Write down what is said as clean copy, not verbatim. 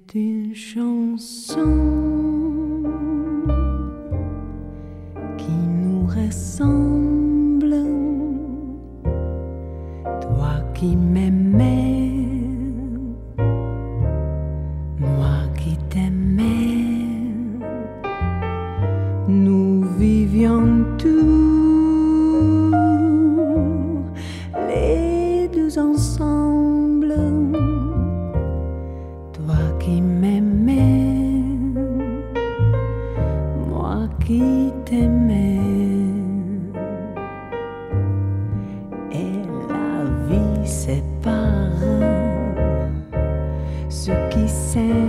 une chanson qui nous ressemble, toi qui m'aimais, moi qui t'aimais, nous vivions tous les deux ensemble. Toi qui m'aimais, moi qui t'aimais, et la vie sépare ceux qui s'aiment.